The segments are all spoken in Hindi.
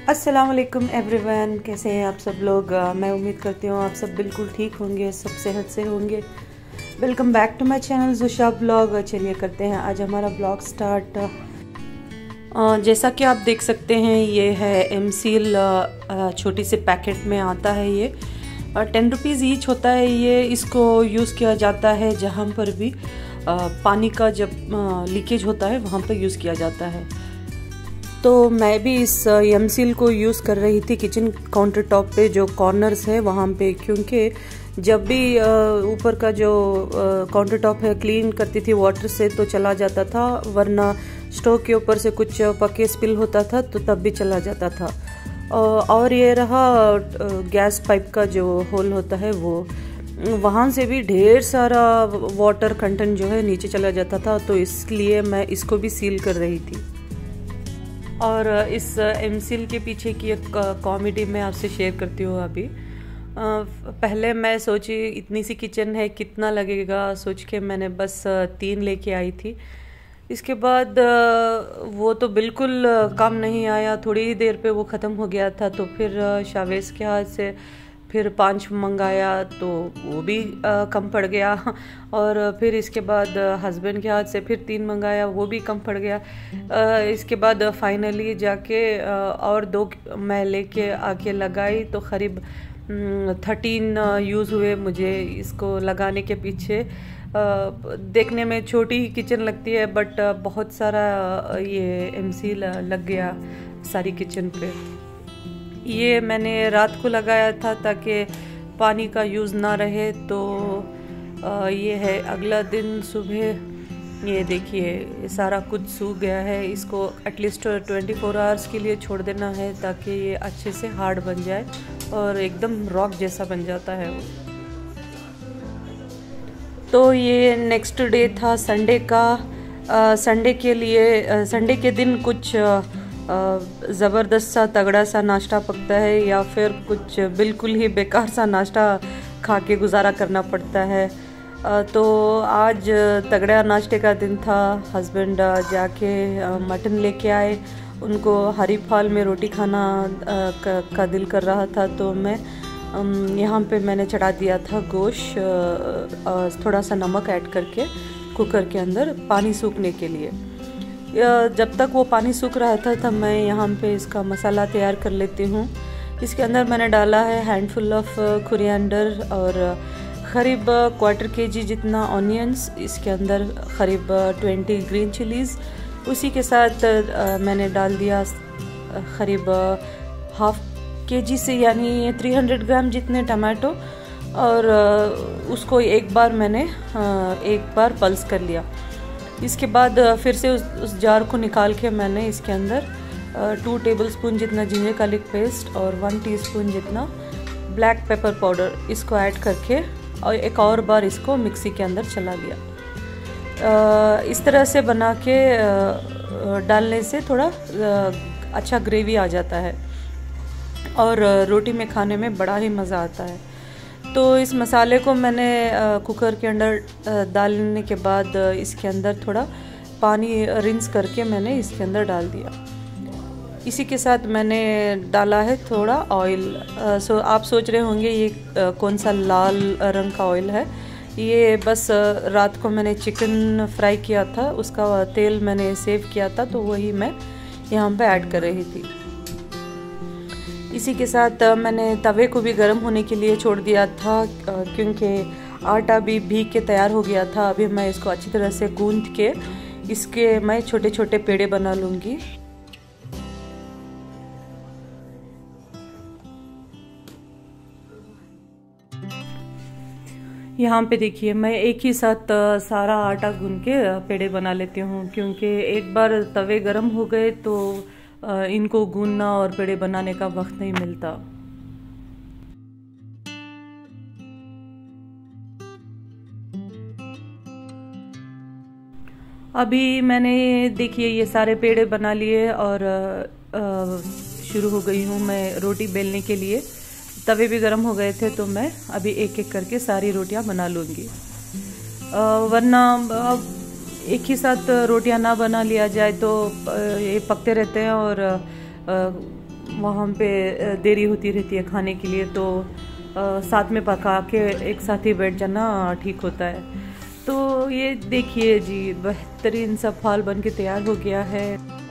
अस्सलाम वालेकुम एवरीवन, कैसे हैं आप सब लोग। मैं उम्मीद करती हूँ आप सब बिल्कुल ठीक होंगे, सब सेहत से होंगे। Welcome back to my channel Zusha blog. चलिए करते हैं आज हमारा ब्लॉग स्टार्ट। जैसा कि आप देख सकते हैं ये है एमसील, छोटी से पैकेट में आता है। ये 10 रुपीज़ ईच होता है। ये इसको यूज़ किया जाता है जहाँ पर भी पानी का जब लीकेज होता है वहाँ पर यूज़ किया जाता है। तो मैं भी इस एमसील को यूज़ कर रही थी किचन काउंटर टॉप पे, जो कॉर्नर्स है वहाँ पे, क्योंकि जब भी ऊपर का जो काउंटर टॉप है क्लीन करती थी वाटर से तो चला जाता था, वरना स्टोव के ऊपर से कुछ पके स्पिल होता था तो तब भी चला जाता था। और ये रहा गैस पाइप का जो होल होता है वो, वहाँ से भी ढेर सारा वाटर कंटेंट जो है नीचे चला जाता था, तो इसलिए मैं इसको भी सील कर रही थी। और इस एमसील के पीछे की एक कॉमेडी मैं आपसे शेयर करती हूँ अभी। पहले मैं सोची इतनी सी किचन है कितना लगेगा, सोच के मैंने बस 3 लेके आई थी। इसके बाद वो तो बिल्कुल काम नहीं आया, थोड़ी ही देर पे वो ख़त्म हो गया था। तो फिर शावेज के हाथ से फिर 5 मंगाया तो वो भी कम पड़ गया। और फिर इसके बाद हस्बैंड के हाथ से फिर 3 मंगाया, वो भी कम पड़ गया। इसके बाद फाइनली जाके और 2 मैं लेके आके लगाई तो करीब 13 यूज़ हुए मुझे इसको लगाने के पीछे। देखने में छोटी ही किचन लगती है, बट बहुत सारा ये एमसील लग गया सारी किचन पे। ये मैंने रात को लगाया था ताकि पानी का यूज़ ना रहे। तो ये है अगला दिन सुबह, ये देखिए ये सारा कुछ सूख गया है। इसको एटलीस्ट 24 आवर्स के लिए छोड़ देना है ताकि ये अच्छे से हार्ड बन जाए और एकदम रॉक जैसा बन जाता है वो। तो ये नेक्स्ट डे था संडे का। संडे के लिए संडे के दिन कुछ ज़बरदस्त सा तगड़ा सा नाश्ता पकता है या फिर कुछ बिल्कुल ही बेकार सा नाश्ता खा के गुजारा करना पड़ता है। तो आज तगड़ा नाश्ते का दिन था। हस्बैंड जाके मटन लेके आए, उनको हरी फाल में रोटी खाना का दिल कर रहा था, तो मैं यहाँ पे मैंने चढ़ा दिया था गोश्त, थोड़ा सा नमक ऐड करके कुकर के अंदर पानी सूखने के लिए। जब तक वो पानी सूख रहा था तब मैं यहाँ पे इसका मसाला तैयार कर लेती हूँ। इसके अंदर मैंने डाला है हैंडफुल ऑफ कोरिएंडर और करीब 1/4 kg जितना ऑनियंस, इसके अंदर करीब 20 ग्रीन चिलीज़, उसी के साथ मैंने डाल दिया करीब 1/2 kg से यानी 300 ग्राम जितने टमाटो, और उसको एक बार पल्स कर लिया। इसके बाद फिर से उस जार को निकाल के मैंने इसके अंदर 2 टेबलस्पून जितना जिंजर गार्लिक पेस्ट और 1 टीस्पून जितना ब्लैक पेपर पाउडर इसको ऐड करके और एक और बार इसको मिक्सी के अंदर चला लिया। इस तरह से बना के डालने से थोड़ा अच्छा ग्रेवी आ जाता है और रोटी में खाने में बड़ा ही मज़ा आता है। तो इस मसाले को मैंने कुकर के अंदर डालने के बाद इसके अंदर थोड़ा पानी रिंस करके मैंने इसके अंदर डाल दिया। इसी के साथ मैंने डाला है थोड़ा ऑयल। आप सोच रहे होंगे ये कौन सा लाल रंग का ऑयल है। ये बस रात को मैंने चिकन फ्राई किया था, उसका तेल मैंने सेव किया था, तो वही मैं यहाँ पे ऐड कर रही थी। इसी के साथ मैंने तवे को भी गर्म होने के लिए छोड़ दिया था, क्योंकि आटा भी भीग के तैयार हो गया था। अभी मैं इसको अच्छी तरह से गूंथ के इसके मैं छोटे छोटे पेड़े बना लूँगी। यहाँ पे देखिए मैं एक ही साथ सारा आटा गूंथ के पेड़े बना लेती हूँ, क्योंकि एक बार तवे गर्म हो गए तो इनको गूंदना और पेड़े बनाने का वक्त नहीं मिलता। अभी मैंने देखिए ये सारे पेड़े बना लिए और शुरू हो गई हूँ मैं रोटी बेलने के लिए। तवे भी गर्म हो गए थे तो मैं अभी एक एक करके सारी रोटियां बना लूँगी, वरना एक ही साथ रोटियां ना बना लिया जाए तो ये पकते रहते हैं और वहाँ पे देरी होती रहती है खाने के लिए, तो साथ में पका के एक साथ ही बैठ जाना ठीक होता है। तो ये देखिए जी, बेहतरीन सा फाल बन के तैयार हो गया है।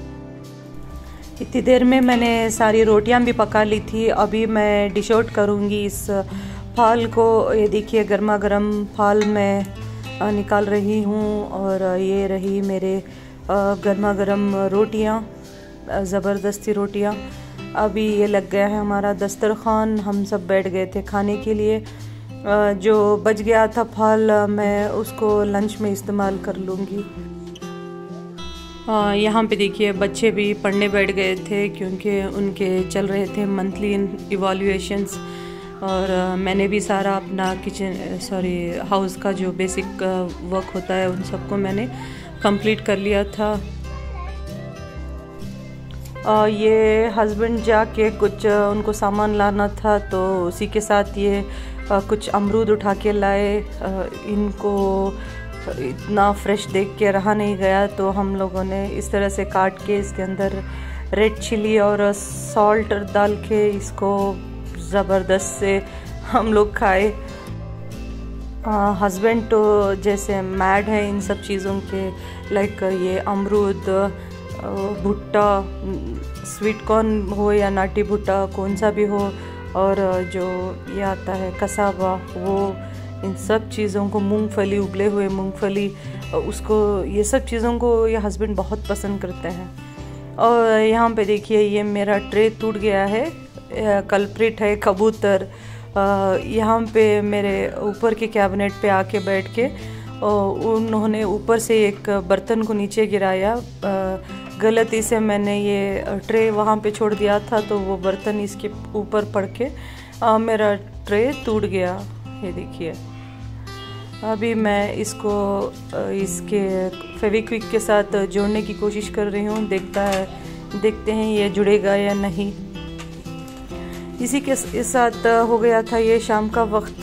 इतनी देर में मैंने सारी रोटियां भी पका ली थी। अभी मैं डिश आउट करूँगी इस फाल को। ये देखिए गर्मा गर्म फाल मैं निकाल रही हूँ, और ये रही मेरे गर्मा गर्म रोटियाँ, ज़बरदस्ती रोटियाँ। अभी ये लग गया है हमारा दस्तरखान, हम सब बैठ गए थे खाने के लिए। जो बच गया था फाल मैं उसको लंच में इस्तेमाल कर लूँगी। यहाँ पे देखिए बच्चे भी पढ़ने बैठ गए थे क्योंकि उनके चल रहे थे मंथली इवैल्यूएशंस, और मैंने भी सारा अपना हाउस का जो बेसिक वर्क होता है उन सबको मैंने कंप्लीट कर लिया था। ये हस्बैंड जाके कुछ उनको सामान लाना था, तो उसी के साथ ये कुछ अमरूद उठा के लाए। इनको इतना फ्रेश देख के रहा नहीं गया, तो हम लोगों ने इस तरह से काट के इसके अंदर रेड चिली और सॉल्ट डाल के इसको ज़बरदस्त से हम लोग खाए। हस्बैंड तो जैसे मैड है इन सब चीज़ों के, लाइक ये अमरूद, भुट्टा, स्वीट कॉर्न हो या नाटी भुट्टा, कौन सा भी हो, और जो ये आता है कसावा, वो इन सब चीज़ों को, मूंगफली, उबले हुए मूंगफली, उसको, ये सब चीज़ों को ये हस्बैंड बहुत पसंद करते हैं। और यहाँ पे देखिए ये मेरा ट्रे टूट गया है, कल्प्रिट है कबूतर। यहाँ पे मेरे ऊपर के कैबिनेट पे आके बैठ के उन्होंने ऊपर से एक बर्तन को नीचे गिराया। गलती से मैंने ये ट्रे वहाँ पे छोड़ दिया था, तो वो बर्तन इसके ऊपर पड़ के मेरा ट्रे टूट गया। ये देखिए अभी मैं इसको इसके फेविक्विक के साथ जोड़ने की कोशिश कर रही हूँ। देखते हैं ये जुड़ेगा या नहीं। इसी के साथ हो गया था ये शाम का वक्त।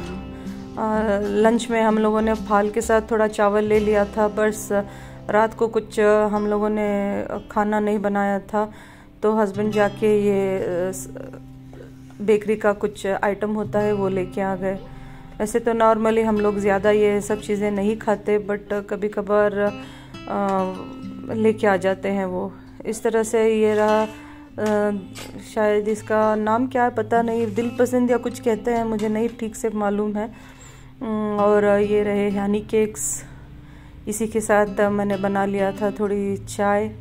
लंच में हम लोगों ने फाल के साथ थोड़ा चावल ले लिया था, बस रात को कुछ हम लोगों ने खाना नहीं बनाया था, तो हस्बैंड जाके ये बेकरी का कुछ आइटम होता है वो लेके आ गए। वैसे तो नॉर्मली हम लोग ज़्यादा ये सब चीज़ें नहीं खाते, बट कभी कभार लेके आ जाते हैं वो। इस तरह से ये रहा। शायद इसका नाम क्या है पता नहीं, दिल पसंद या कुछ कहते हैं, मुझे नहीं ठीक से मालूम है। और ये रहे हनी केक्स। इसी के साथ मैंने बना लिया था थोड़ी चाय।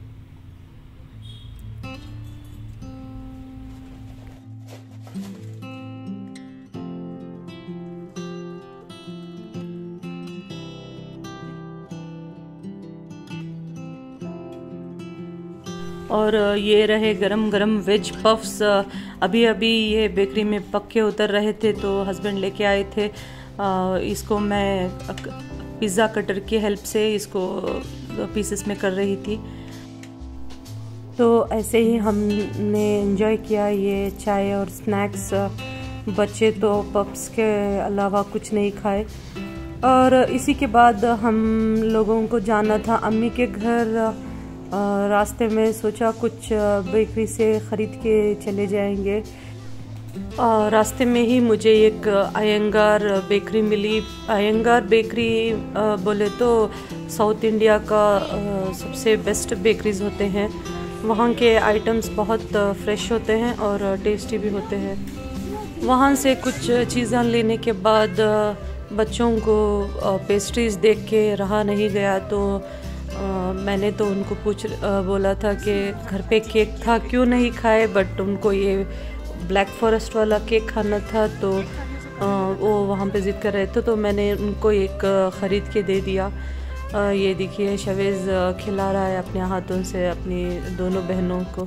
और ये रहे गरम गरम वेज पफ्स। अभी अभी ये बेकरी में पक के उतर रहे थे, तो हस्बैंड लेके आए थे। इसको मैं पिज़्ज़ा कटर की हेल्प से इसको पीसेस में कर रही थी। तो ऐसे ही हमने एंजॉय किया ये चाय और स्नैक्स। बच्चे तो पफ्स के अलावा कुछ नहीं खाए। और इसी के बाद हम लोगों को जाना था अम्मी के घर। रास्ते में सोचा कुछ बेकरी से ख़रीद के चले जाएंगे। रास्ते में ही मुझे एक अयंगार बेकरी मिली। अयंगार बेकरी बोले तो साउथ इंडिया का सबसे बेस्ट बेकरीज होते हैं। वहाँ के आइटम्स बहुत फ्रेश होते हैं और टेस्टी भी होते हैं। वहाँ से कुछ चीज़ें लेने के बाद बच्चों को पेस्ट्रीज़ देख के रहा नहीं गया, तो मैंने तो उनको बोला था कि घर पे केक था क्यों नहीं खाए, बट उनको ये ब्लैक फॉरेस्ट वाला केक खाना था, तो वो वहाँ पे ज़िद कर रहे थे, तो मैंने उनको एक ख़रीद के दे दिया। ये देखिए शवेज़ खिला रहा है अपने हाथों से अपनी दोनों बहनों को।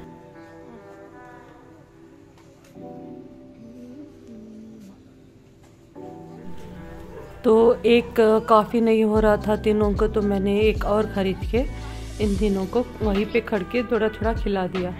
तो एक काफ़ी नहीं हो रहा था तीनों को, तो मैंने एक और ख़रीद के इन तीनों को वहीं पे खड़ के थोड़ा थोड़ा खिला दिया।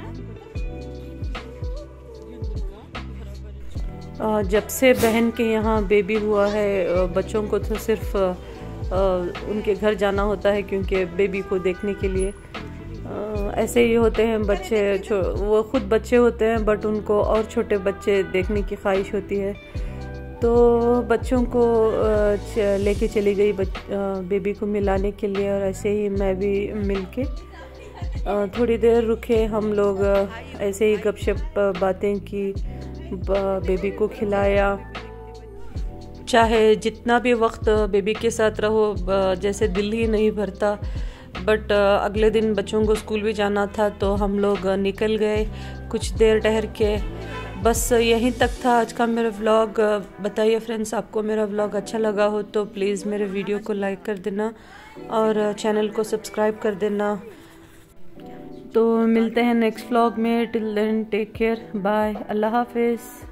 जब से बहन के यहाँ बेबी हुआ है, बच्चों को तो सिर्फ उनके घर जाना होता है क्योंकि बेबी को देखने के लिए। ऐसे ही होते हैं बच्चे, वो खुद बच्चे होते हैं बट उनको और छोटे बच्चे देखने की ख्वाहिश होती है। तो बच्चों को लेके चली गई बेबी को मिलाने के लिए, और ऐसे ही मैं भी मिल के थोड़ी देर रुके हम लोग, ऐसे ही गपशप बातें की, बेबी को खिलाया। चाहे जितना भी वक्त बेबी के साथ रहो जैसे दिल ही नहीं भरता, बट अगले दिन बच्चों को स्कूल भी जाना था तो हम लोग निकल गए कुछ देर ठहर के। बस यहीं तक था आज का मेरा व्लॉग। बताइए फ्रेंड्स, आपको मेरा व्लॉग अच्छा लगा हो तो प्लीज़ मेरे वीडियो को लाइक कर देना और चैनल को सब्सक्राइब कर देना। तो मिलते हैं नेक्स्ट व्लॉग में। Till then take care, bye, अल्लाह हाफिज़।